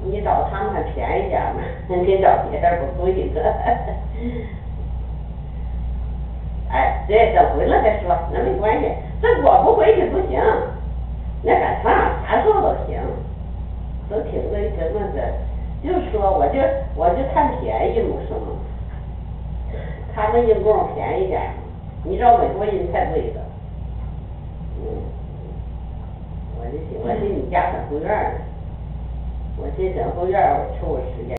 你找他们还便宜点嘛，你找别人不贵的。哎，对，等回来再说，那没关系，这我不回去不行，那干啥说都行，都听着什么的，就说我就贪便宜嘛，是吗？他们人工便宜点，你知道美国人太贵了，我寻你家整后院呢，我这整后院我抽我时间。